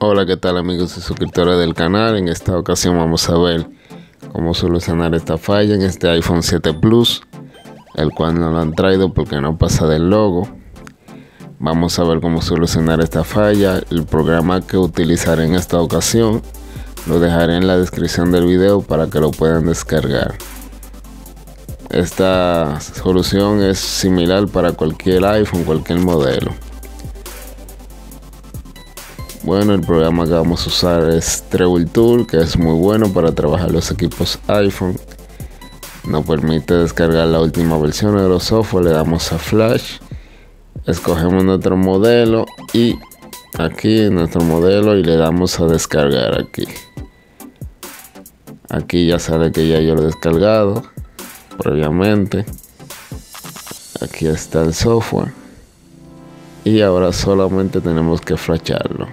Hola, ¿qué tal amigos y suscriptores del canal? En esta ocasión vamos a ver cómo solucionar esta falla en este iPhone 7 Plus, el cual no lo han traído porque no pasa del logo. Vamos a ver cómo solucionar esta falla. El programa que utilizaré en esta ocasión lo dejaré en la descripción del video para que lo puedan descargar. Esta solución es similar para cualquier iPhone, cualquier modelo. Bueno, el programa que vamos a usar es Treble Tool, que es muy bueno para trabajar los equipos iPhone. Nos permite descargar la última versión de los software. Le damos a Flash, escogemos nuestro modelo y aquí en nuestro modelo y le damos a descargar aquí. Aquí ya sale que ya yo lo he descargado previamente. Aquí está el software y ahora solamente tenemos que flasharlo.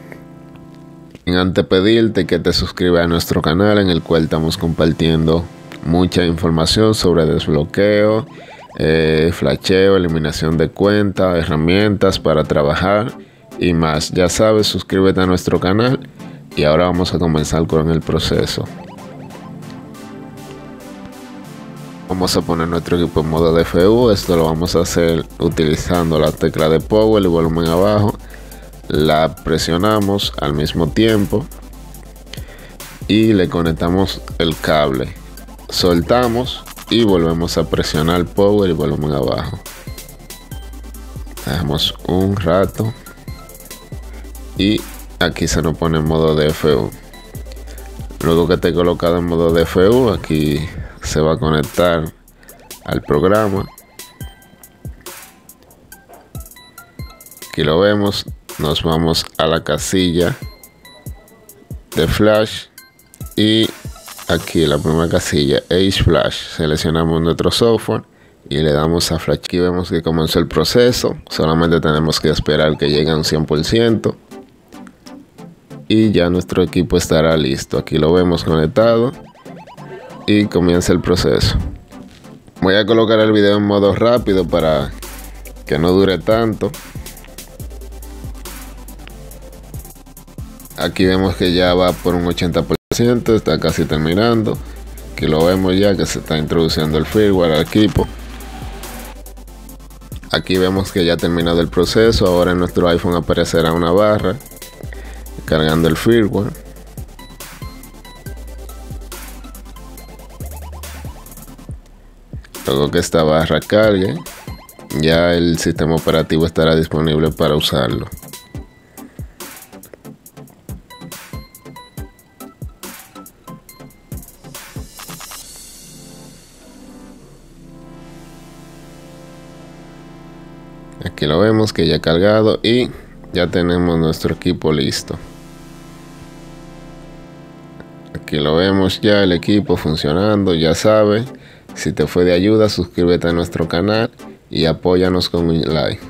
Antes pedirte que te suscribas a nuestro canal, en el cual estamos compartiendo mucha información sobre desbloqueo, flasheo, eliminación de cuentas, herramientas para trabajar y más. Ya sabes, suscríbete a nuestro canal y ahora vamos a comenzar con el proceso. Vamos a poner nuestro equipo en modo DFU. Esto lo vamos a hacer utilizando la tecla de Power y volumen abajo. La presionamos al mismo tiempo y le conectamos el cable. Soltamos y volvemos a presionar Power y volumen abajo. Dejamos un rato y aquí se nos pone en modo DFU. Luego que esté colocado en modo DFU, aquí se va a conectar al programa. Aquí lo vemos. Nos vamos a la casilla de Flash y aquí la primera casilla, Edge Flash. Seleccionamos nuestro software y le damos a Flash. Aquí vemos que comenzó el proceso. Solamente tenemos que esperar que llegue a un 100% y ya nuestro equipo estará listo. Aquí lo vemos conectado y comienza el proceso. Voy a colocar el video en modo rápido para que no dure tanto. Aquí vemos que ya va por un 80%, está casi terminando. Aquí lo vemos ya que se está introduciendo el firmware al equipo. Aquí vemos que ya ha terminado el proceso. Ahora en nuestro iPhone aparecerá una barra cargando el firmware. Luego que esta barra cargue, ya el sistema operativo estará disponible para usarlo. Aquí lo vemos que ya ha cargado y ya tenemos nuestro equipo listo. Aquí lo vemos ya el equipo funcionando. Ya sabes, si te fue de ayuda, suscríbete a nuestro canal y apóyanos con un like.